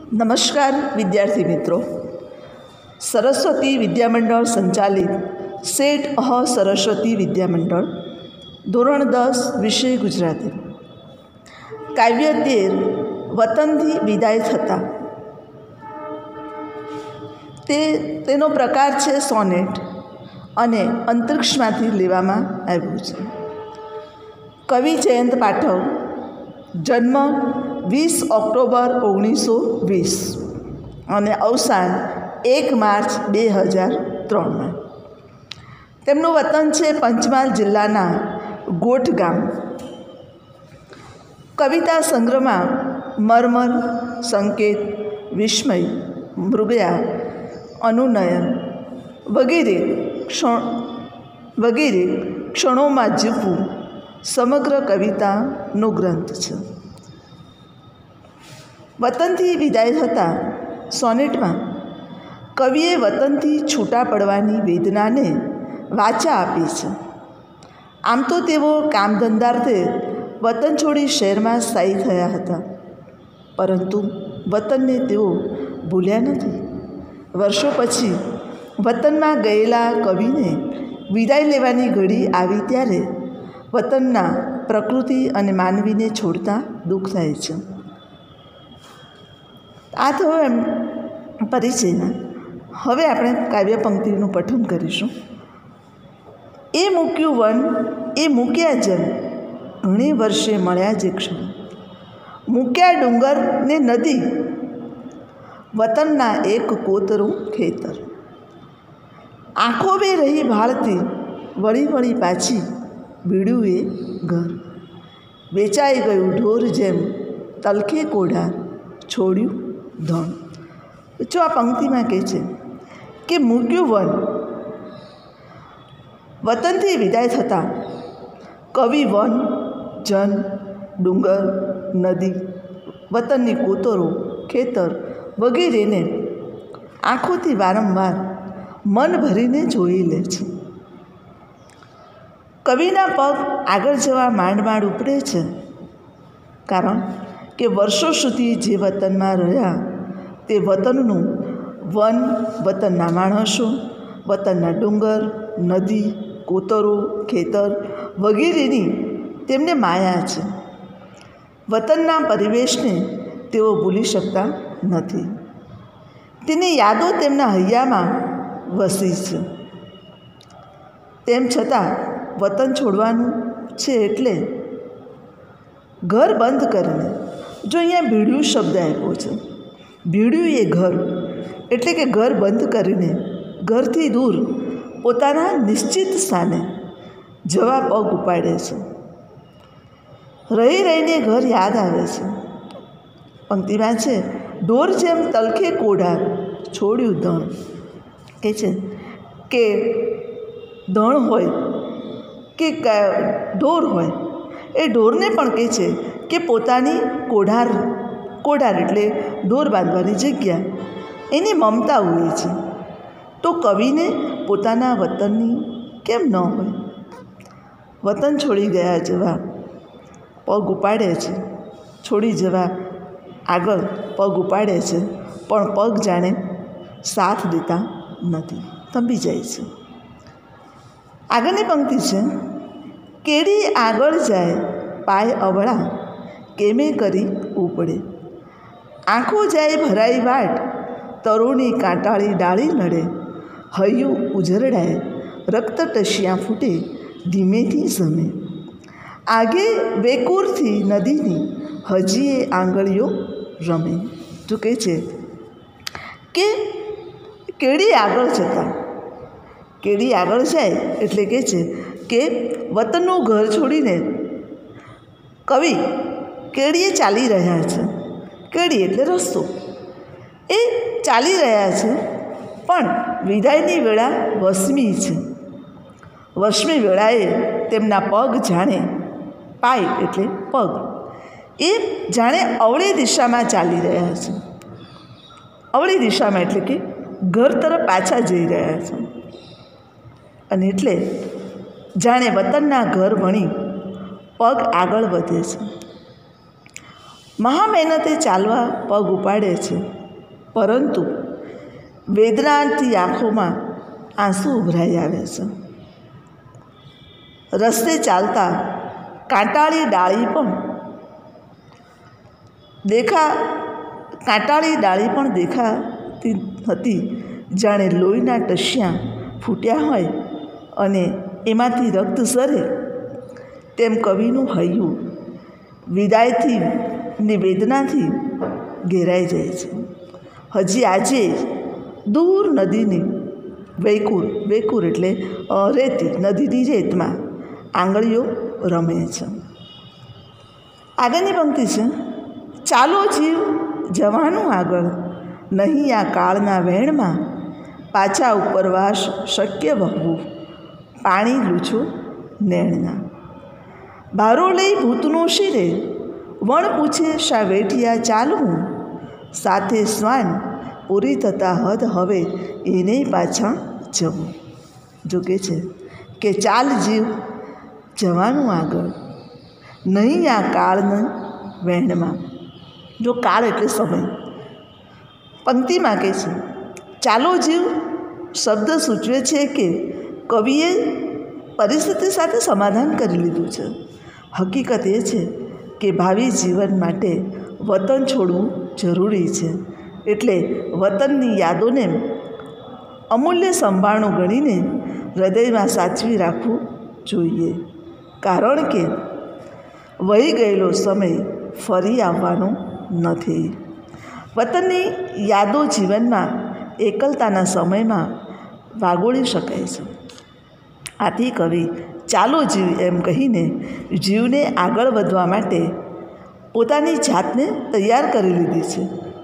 નમસ્કાર વિદ્યાર્થી મિત્રો, સરસ્વતી વિદ્યામંડળ સંચાલિત સેટ અહ સરસ્વતી વિદ્યામંડળ ધોરણ 10 વિષય ગુજરાતી કાવ્ય 13 વતનથી વિદાય થતા તેનો પ્રકાર છે સોનેટ અને અંતરિક્ષમાંથી લેવામાં આવ્યું છે. કવિ જયંત પાઠક, જન્મ 20 ઓક્ટોબર 1920 અને અવસાન 1 માર્ચ 2003. તેમનું વતન છે પંચમહાલ જિલ્લાના ગોઠ ગામ. કવિતા સંગ્રહમાં મર્મર, સંકેત, વિસ્મય, મૃગયા, અનુનયન વગેરે ક્ષણોમાં જીવવું સમગ્ર કવિતાનો ગ્રંથ છે. વતનથી વિદાય થતા સોનેટમાં કવિએ વતનથી છૂટા પડવાની વેદનાને વાચા આપી છે. આમ તો તેઓ કામધંધાર્થે વતન છોડી શહેરમાં સ્થાયી થયા હતા, પરંતુ વતનને તેઓ ભૂલ્યા નથી. વર્ષો પછી વતનમાં ગયેલા કવિને વિદાય લેવાની ઘડી આવી ત્યારે વતનના પ્રકૃતિ અને માનવીને છોડતા દુઃખ થાય છે. આ તો એમ પરિચયના. હવે આપણે કાવ્ય પંક્તિનું પઠન કરીશું. એ મૂક્યું વન, એ મૂક્યા જન, ઘણી વર્ષે મળ્યા જે ક્ષણ. મૂક્યા ડુંગર ને નદી, વતનના એક કોતરું ખેતર. આંખો બે રહી ભાળતી, વળી વળી પાછી, બીડ્યું એ ઘર. વેચાઈ ગયું ઢોર જેમ, તલખે કોઢા, છોડ્યું ધણ. જો આ પંક્તિમાં કહે છે કે મૂક્યું વન, વતનથી વિદાય થતાં કવિ વન, જન, ડુંગર, નદી, વતનની કોતરો, ખેતર વગેરેને આંખોથી વારંવાર મન ભરીને જોઈ લે છે. કવિના પગ આગળ જવા માંડ માંડ ઉપડે છે, કારણ કે વર્ષો સુધી જે વતનમાં રહ્યા તે વતનનું વન, વતનના માણસો, વતનના ડુંગર, નદી, કોતરો, ખેતર વગેરેની તેમને માયા છે. વતનના પરિવેશને તેઓ ભૂલી શકતા નથી. તેની યાદો તેમના હૈયામાં વસી છે. તેમ છતાં વતન છોડવાનું છે એટલે ઘર બંધ કરીને, જો અહીંયા ભીડ્યું શબ્દ આપ્યો છે, ભીડ્યું એ ઘર એટલે કે ઘર બંધ કરીને ઘરથી દૂર પોતાના નિશ્ચિત સ્થાને જવા પગ ઉપાડે છે. રહી રહીને ઘર યાદ આવે છે. પંક્તિમાં છે ઢોર જેમ તલખે કોઢા, છોડ્યું ધણ. કહે છે કે ધણ હોય કે ઢોર હોય, એ ઢોરને પણ કહે છે કે પોતાની કોઢાર એટલે ઢોર બાંધવાની જગ્યા, એની મમતા હોય છે. તો કવિને પોતાના વતનની કેમ ન હોય? વતન છોડી ગયા જવા પગ ઉપાડે છે, છોડી જવા આગળ પગ ઉપાડે છે, પણ પગ જાણે સાથ દેતા નથી, થંભી જાય છે. આગળની પંક્તિ છે કેડી આગળ જાય પાય અવળા, કેમે કરી ઉપડે. આંખો જાય ભરાઈ વાટ, તરુણી કાંટાળી ડાળી નડે. હૈયું ઉજરડાય, રક્ત ટશિયા ફૂટે, ધીમેથી ઝમે. આગે વેકુરથી નદીની, હજી એ આંગળીઓ રમે. તો કહે છે કે કેડી આગળ જતાં, કેડી આગળ જાય એટલે કહે છે કે વતનનું ઘર છોડીને કવિ કેડીએ ચાલી રહ્યા છે. કેડી એટલે રસ્તો, એ ચાલી રહ્યા છે, પણ વિદાયની વેળા વસમી છે. વસમી વેળાએ તેમના પગ જાણે, પાય એટલે પગ, એ જાણે અવળી દિશામાં ચાલી રહ્યા છે. અવળી દિશામાં એટલે કે ઘર તરફ પાછા જઈ રહ્યા છે. અને એટલે જાણે વતનના ઘર વણી પગ આગળ વધે છે. મહા મહેનતે ચાલવા પગ ઉપાડે છે, પરંતુ વેદનાથી આંખોમાં આંસુ ઉભરાઈ આવે છે. રસ્તે ચાલતા કાંટાળી ડાળી પણ દેખાતી હતી, જાણે લોહીના ટસ્યા ફૂટ્યા હોય અને એમાંથી રક્ત ઝરે. તેમ કવિનું હૈયું વિદાયથી ને વેદનાથી ઘેરાઈ જાય છે. હજી આજે દૂર નદીની વેકુર એટલે રેતી, નદીની રેતમાં આંગળીઓ રમે છે. આગળની પંક્તિ છે, ચાલો જીવ જવાનું આગળ, નહીં આ કાળના વેણમાં, પાછા ઉપરવાસ શક્ય વહવું, પાણી લૂછો નેણના. ભારો લઈ ભૂતનું શિરે, વણ પૂછે શા વેઠિયા ચાલવું, સાથે શ્વાન પૂરી થતા હદ હવે એને પાછા જવું. જો કે છે કે ચાલ જીવ જવાનું આગળ, નહીં આ કાળના વહેણમાં. જો કાળ એટલે સમય. પંક્તિમાં કહે છે ચાલો જીવ શબ્દ સૂચવે છે કે કવિએ પરિસ્થિતિ સાથે સમાધાન કરી લીધું છે. હકીકત એ છે કે ભાવિ જીવન માટે વતન છોડવું જરૂરી છે. એટલે વતનની યાદોને અમૂલ્ય સંભાળણું ગણીને હૃદયમાં સાચવી રાખવું જોઈએ. કારણ કે વહી ગયેલો સમય ફરી આવવાનો નથી. વતનની યાદો જીવનમાં એકલતાના સમયમાં વાગોળી શકાય છે. આથી કવિ ચાલો જીવ એમ કહીને જીવને આગળ વધવા માટે પોતાની જાતને તૈયાર કરી લીધી છે.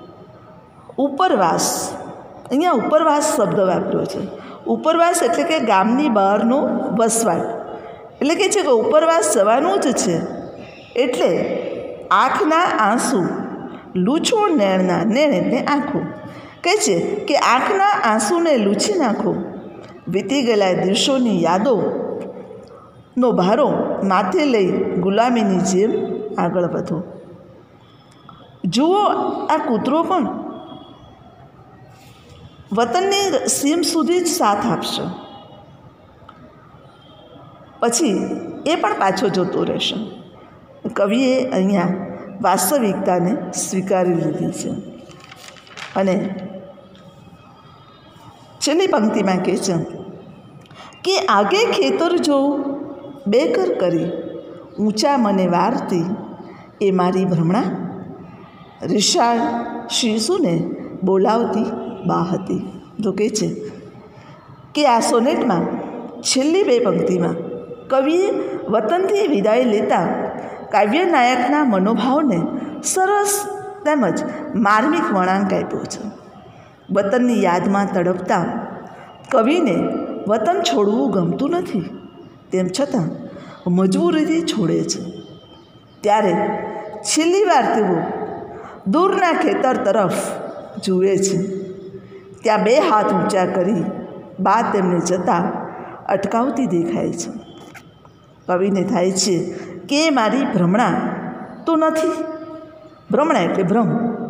ઉપરવાસ, અહીંયા ઉપરવાસ શબ્દ વાપર્યો છે. ઉપરવાસ એટલે કે ગામની બહારનો વસવાટ. એટલે કે છે કે ઉપરવાસ જવાનું જ છે. એટલે આંખના આંસુ લૂછો નેણના, નેણ એટલે આંખો. કહે છે કે આંખના આંસુને લૂછી નાખો, વીતી ગયેલા દિવસોની યાદોનો ભારો માથે લઈ ગુલામીની જેમ આગળ વધો. જુઓ આ કૂતરો પણ વતનની સીમ સુધી જ સાથ આપશે, પછી એ પણ પાછો જતો રહેશે. કવિએ અહીંયા વાસ્તવિકતાને સ્વીકારી લીધી છે. અને છેલ્લી પંક્તિમાં કહે છે કે આગે ખેતર જોઉં બેકર કરી, ઊંચા મને વારતી એ મારી ભ્રમણા, રિશાળ શિશુને બોલાવતી બા હતી. જો કહે છે કે આ સોનેટમાં છેલ્લી બે પંક્તિમાં કવિએ વતનથી વિદાય લેતા કાવ્ય નાયકના મનોભાવને સરસ તેમજ માર્મિક વળાંક આપ્યો છે. વતનની યાદમાં તડપતા કવિને વતન છોડવું ગમતું નથી, તેમ છતાં મજબૂરીથી છોડે છે. ત્યારે છેલ્લી વાર તેઓ દૂરના ખેતર તરફ જુએ છે. ત્યાં બે હાથ ઊંચા કરી બા તેમને જતાં અટકાવતી દેખાય છે. કવિને થાય છે કે મારી ભ્રમણા તો નથી. ભ્રમણા એટલે ભ્રમ.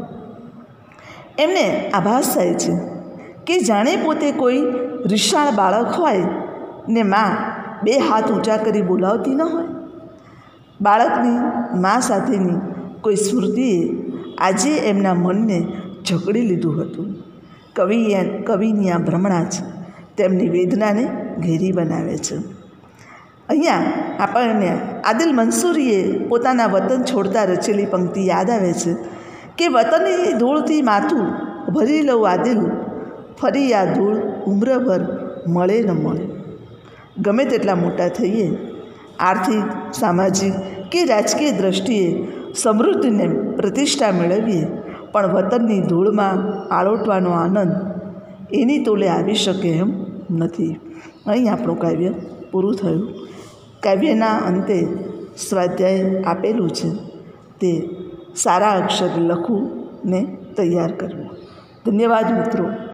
એમને આભાસ થાય છે કે જાણે પોતે કોઈ રિશાળ બાળક હોય ને મા બે હાથ ઊંચા કરી બોલાવતી ન હોય. બાળકની મા સાથેની કોઈ સ્મૃતિએ આજે એમના મનને ઝઘડી લીધું હતું. કવિની આ ભ્રમણા જ તેમની વેદનાને ઘેરી બનાવે છે. અહીંયા આપણને આદિલ મંસૂરીએ પોતાના વતન છોડતા રચેલી પંક્તિ યાદ આવે છે કે વતનની ધૂળથી માથું ભરી લઉં આદિલ, ફરી આ ધૂળ ઉમ્રભર મળે ન મળે. ગમે તેટલા મોટા થઈએ, આર્થિક, સામાજિક કે રાજકીય દ્રષ્ટિએ સમૃદ્ધિને પ્રતિષ્ઠા મેળવીએ, પણ વતનની ધૂળમાં આળોટવાનો આનંદ એની તોલે આવી શકે એમ નથી. અહીં આપણું કાવ્ય પૂરું થયું. કાવ્યના અંતે સ્વાધ્યાય આપેલું છે તે સારા અક્ષર લખવું ને તૈયાર કરવું. ધન્યવાદ મિત્રો.